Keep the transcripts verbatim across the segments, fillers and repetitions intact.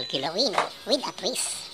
kilawin with a twist.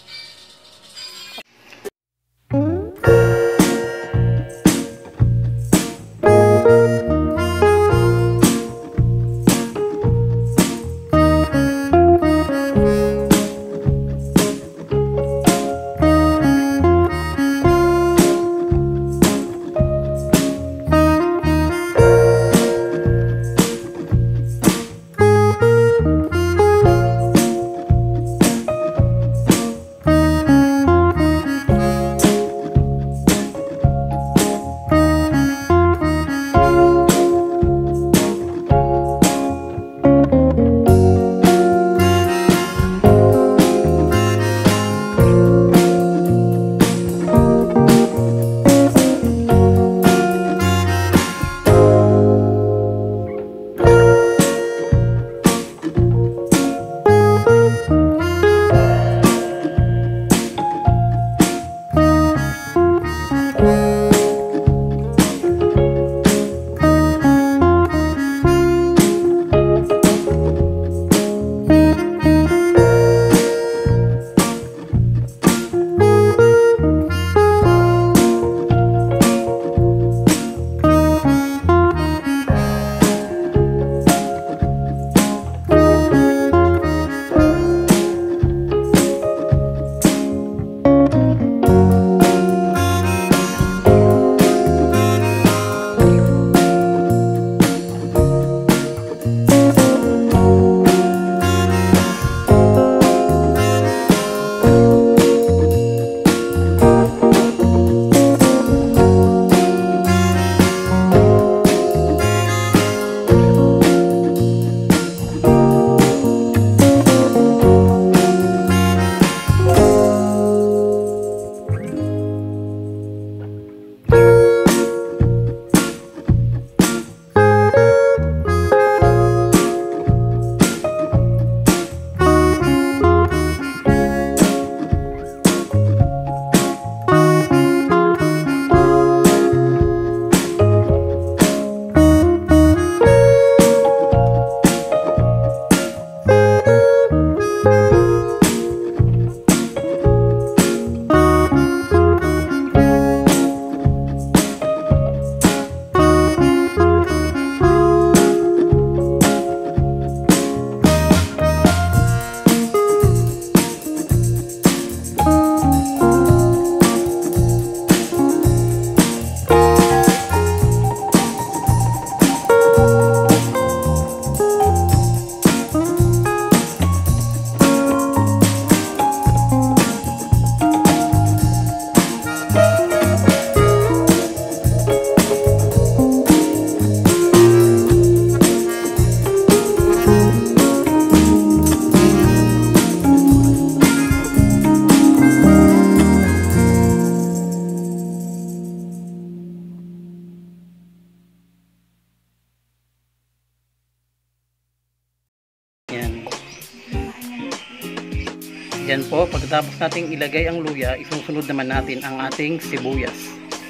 Yan po, pagkatapos nating ilagay ang luya, isusunod naman natin ang ating sibuyas.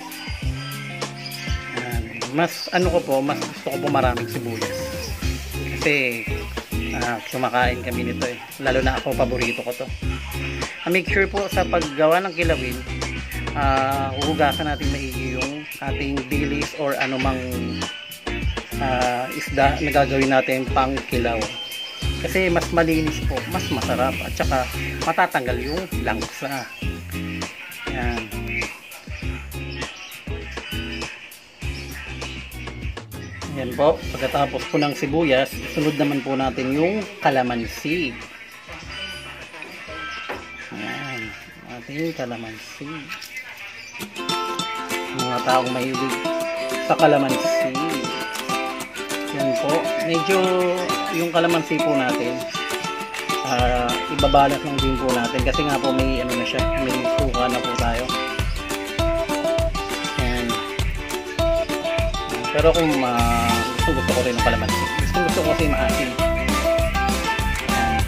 Yan. Mas ano ko po, mas gusto ko po maraming sibuyas. Kasi uh, kumakain kami nito eh. Lalo na ako, paborito ko to. Uh, make sure po sa paggawa ng kilawin, uh, uhugasan natin maigi yung ating dilis or anumang uh, isda na gagawin natin pang kilaw. Kasi mas malinis po, mas masarap at saka matatanggal yung langsa. Yan. Yan po, pagkatapos po ng sibuyas, sunod naman po natin yung kalamansi. Yan, ating kalamansi. Mga taong mahilig sa kalamansi. Yan po, medyo yung kalamansi po natin uh, ibabalance lang din po natin kasi nga po may ano na siya, may suka na po tayo. Yan. Pero kung uh, gusto gusto ko rin ng kalamansi, gusto gusto ko kasi maasin. Yan.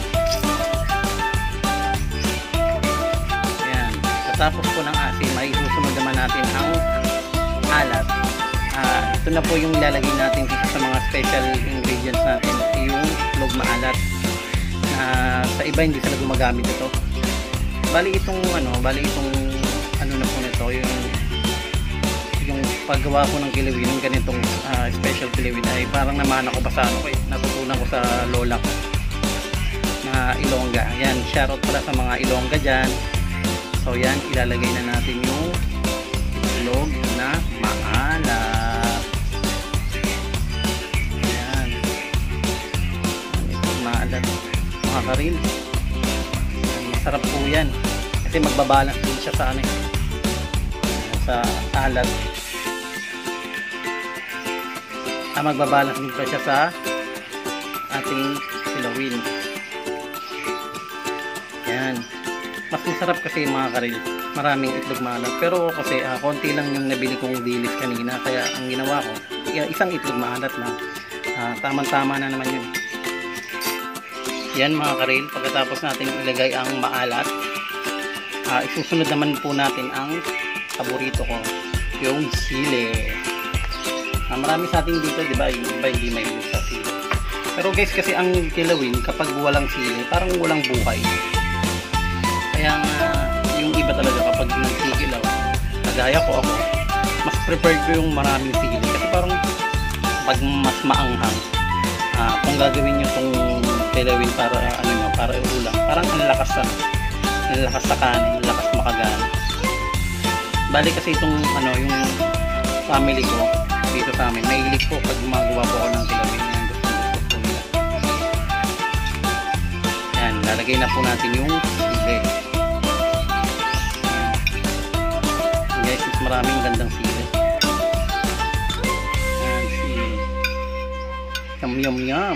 Yan. Katapos po ng asin, may susunod naman natin ang alat. Uh, ito na po yung ilalagay natin dito sa mga special ingredients natin, yung itlog maalat. Uh, sa iba hindi sila gumagamit ito. Bali itong ano, bali itong ano na po nito, yung yung paggawa ko ng kilawin, ng ganitong uh, special kilawin ay parang namana ko pa sa ano ko eh, natutunan ko sa lola ko na Ilongga. Yan, shoutout pala sa mga Ilongga dyan. So yan, ilalagay na natin yung log na maalat. Yan, ito maalat mga karil. Masarap po yan kasi magbabalance din siya sa ano, sa alat. Ah, magbabalance din pa siya sa ating kilawin. Yan, mas masarap kasi mga karil, maraming itlog maalat. Pero kasi uh, konti lang yung nabili kong dilis kanina, kaya ang ginawa ko isang itlog maalat na uh, tamang-tama na naman yun. Yan mga karil, pagkatapos natin ilagay ang maalat, uh, isusunod naman po natin ang paborito ko, yung sili. Uh, marami sa ating dito, di ba, yung iba hindi may sa sili. Pero guys, kasi ang kilawin kapag walang sili, parang walang buhay. Kaya uh, yung iba talaga kapag nagsikilaw, kagaya ko ako, mas preferred ko yung maraming sili. Kasi parang pag mas maanghang, uh, kung gagawin nyo itong kilawin para uh, ano nyo, para iulang, parang ang lakas sa ang lakas sa kanin, ang lakas makagana. Bali kasi itong ano, yung family ko dito sa amin, mahilig po pag gumagawa po ako ng kilawin. Yan, gusto gusto po nila. Yan, lalagay na po natin yung sili. Guys, mas maraming gandang sili. Yan, sili. Yum yum yum.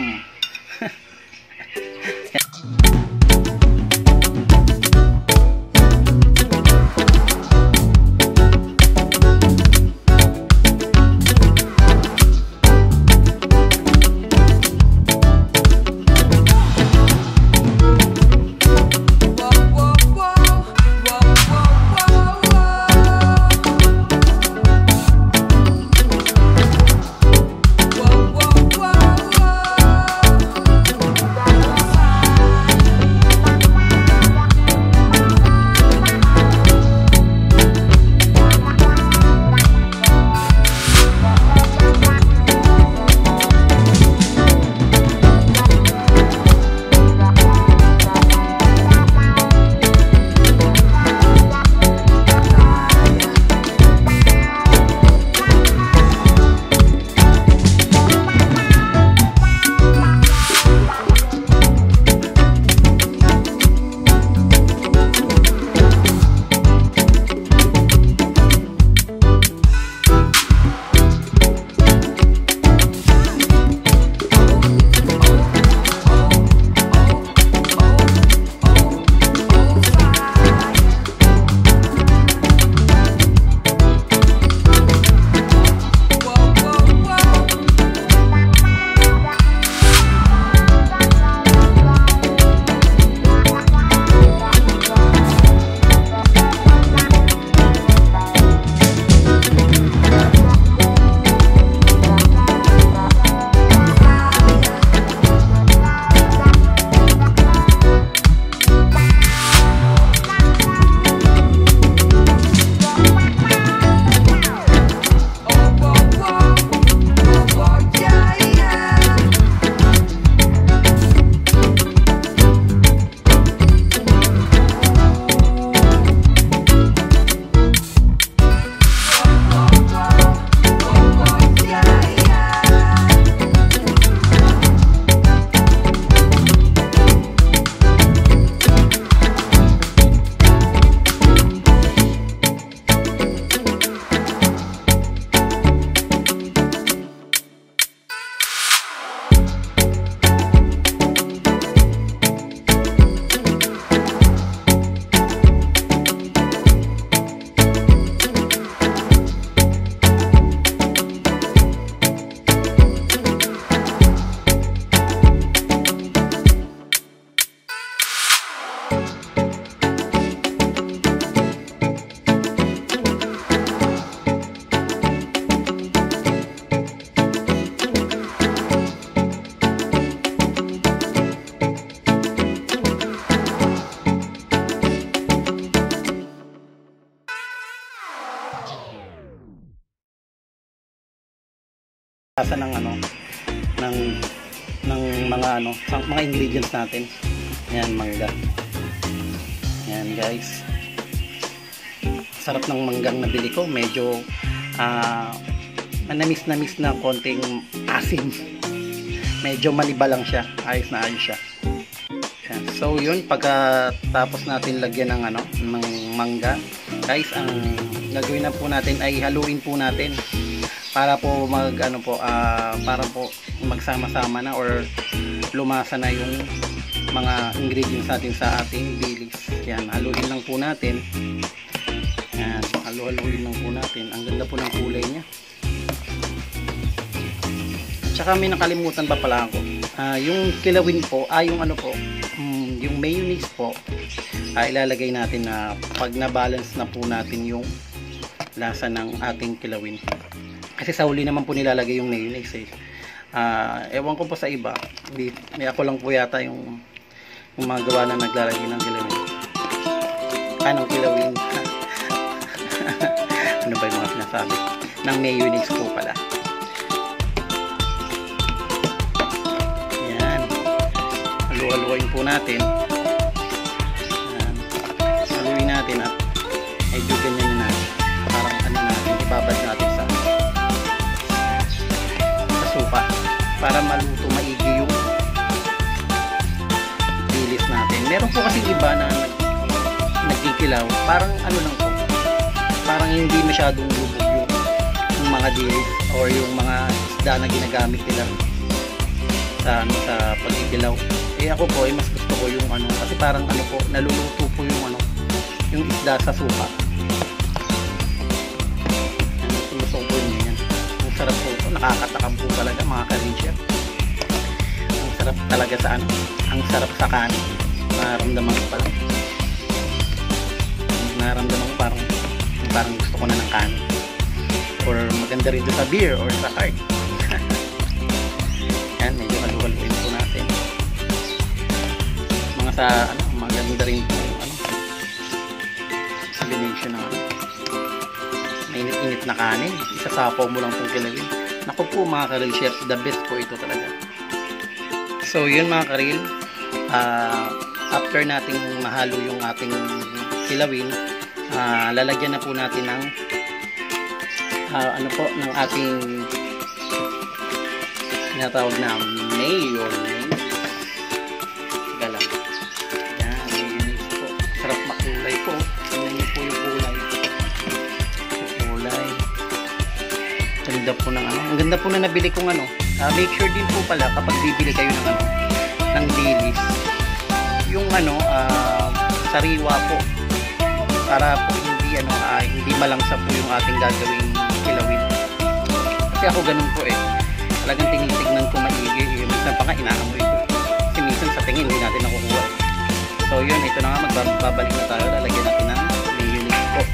lasa ng ano ng ng mga ano mga ingredients natin. Yan, mangga. Yan guys, sarap ng manggang nabili ko. Medyo uh, manamis namis na konting asim, medyo maniba lang siya, ayos na ayos siya. Yan. So yun, pagkatapos natin lagyan ng ano ng mangga guys, ang gagawin na po natin ay haluin po natin para po mag ano po uh, para po magsama-sama na or lumasa na yung mga ingredients natin sa ating dilis. Yan, haluin lang po natin. Yan, halu-haluin lang po natin. Ang ganda po ng kulay niya. Tsaka may nakalimutan pa pala ako. Uh, yung kilawin po, ah yung ano po, um, yung mayonnaise po, ay uh, ilalagay natin na pag na-balance na po natin yung lasa ng ating kilawin. Kasi sa huli naman po nilalagay yung mayonnaise eh. Uh, ewan ko po sa iba. Hindi, may ako lang po yata yung, yung mga gawa na naglalagay ng kilawin. Anong kilawin? Ano ba yung mga sinasabi? Ng mayonnaise po pala. Yan. Halu-haluin po natin. Yan. Haluin natin at ay ganyan na natin. Parang ano natin, ibabad natin sa suka para maluto maigi yung dilis natin. Meron po kasi iba na nag, nagkikilaw, parang ano lang po, parang hindi masyadong lubog yung, yung mga dilis or yung mga isda na ginagamit nila sa ano sa pagkikilaw. Eh ako po ay mas gusto ko yung ano, kasi parang ano po, naluluto po yung ano, yung isda sa suka. Ano, sumusok po yun yan. Ang sarap po ito, nakakatakam po talaga mga ka-rinsya. Ang sarap talaga sa ano, ang sarap sa kanin. Nararamdaman ko pala. Nararamdaman ko parang, parang gusto ko na ng kanin. Or maganda rin doon sa beer or sa card. Yan, medyo halu-haluin po natin. Mga sa, ano, maganda rin po yung ano, combination ng ano, mainit-init na kanin, isasapaw mo lang itong kilawin. Naku po mga karil chef, the best po ito talaga. So yun mga karil, uh, after nating mahalo yung ating kilawin, uh, lalagyan na po natin ng uh, ano po, ng ating tinatawag na mayonnaise. Sige lang. Yan, mayonnaise po. Sarap makulay po. Tingnan niyo po yung kulay. Kulay. Ganda po ng ano. Ang ganda po na nabili kong ano. Uh, make sure din po pala kapag bibili kayo ng ano, ng dilis, yung ano, uh, sariwa po. Para po hindi ano, uh, hindi malangsa po yung ating gagawing kilawin. Kasi ako ganun po eh. Talagang tinitignan ko maigi. Minsan pa nga inaamoy ko. Kasi minsan sa tingin hindi natin nakukuha. So yun, ito na nga, magbabalik na tayo. Lalagyan natin ng mayonnaise po.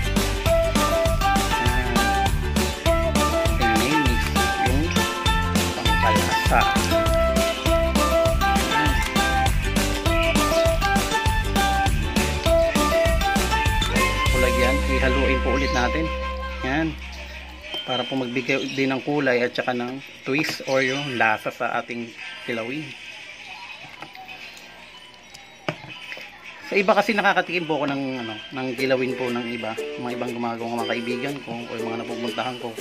Pangkalasa. Kulagyan, ihaluin po ulit natin. Yan. Para po magbigay din ng kulay at saka ng twist or yung lasa sa ating kilawin. Sa iba kasi nakakatikim po ako ng ano, ng kilawin po ng iba, mga ibang gumagawa mga kaibigan ko o yung mga napupuntahan ko.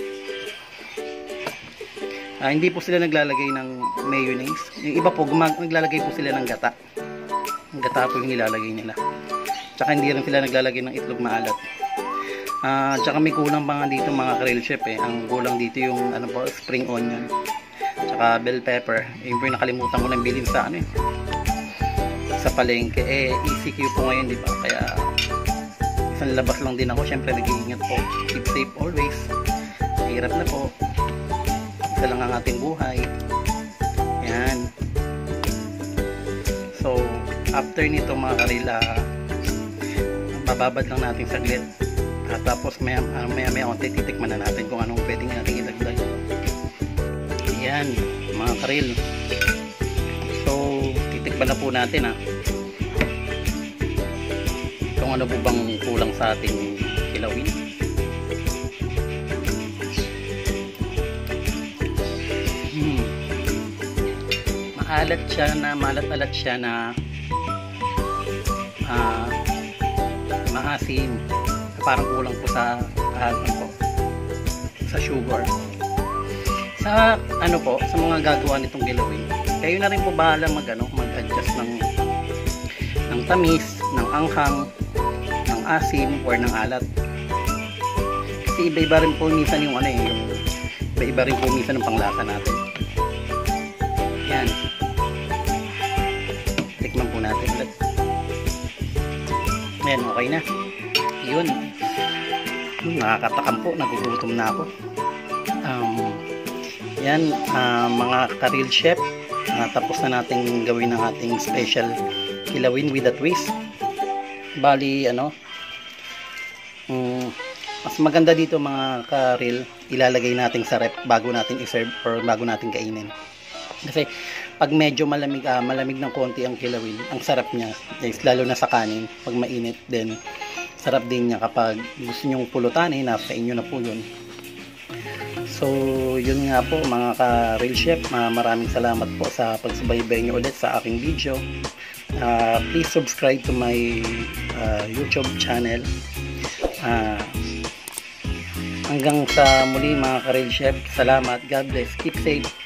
Uh, hindi po sila naglalagay ng mayonnaise. Yung iba po naglalagay po sila ng gata. Ang gata po yung nilalagay nila. Tsaka hindi rin sila naglalagay ng itlog maalat. Ah, uh, tsaka may kulang pa nga dito mga grill chef eh. Ang kulang dito yung ano po, spring onion. Tsaka bell pepper. Yung po yung nakalimutan ko nang bilhin sa ano eh. Sa palengke eh, E C Q po ngayon, di ba? Kaya isang labas lang din ako. Syempre nag-iingat po. Keep safe always. Hirap na po. Isa lang ang ating buhay. Yan. So, after nito mga karila, bababad lang natin saglit. At tapos maya maya maya konti titikman na natin kung anong pwedeng natin idagdag. Yan mga karil. So titikman na po natin ha, kung ano po bang kulang sa ating kilawin. maalat siya na malat-alat siya na uh, maasim. Parang kulang po sa uh, ano po, sa sugar. Sa ano po, sa mga gagawa nitong kilawin, kayo na rin po bahala mag ano, mag-adjust ng ng tamis, ng anghang, ng asim or ng alat. Kasi iba-iba rin po minsan yung ano eh, yung iba-iba rin po minsan ng panglasa natin. Yan. Tikman po natin ulit. Ayan, okay na. Yun. Nakakatakam po, nagugutom na ako. Um, yan, uh, mga ka-real chef, uh, tapos na natin gawin ang ating special kilawin with a twist. Bali, ano, um, mas maganda dito mga ka-real, ilalagay natin sa rep bago natin i-serve or bago natin kainin. Kasi pag medyo malamig, ah, malamig ng konti ang kilawin, ang sarap niya, guys, lalo na sa kanin. Pag mainit din, sarap din niya. Kapag gusto nyong pulutanin, nasa inyo na po yun. So, yun nga po mga ka-real chef, uh, maraming salamat po sa pagsubaybay nyo ulit sa aking video. Uh, please subscribe to my uh, YouTube channel. Uh, hanggang sa muli mga ka-real chef, salamat, God bless, keep safe.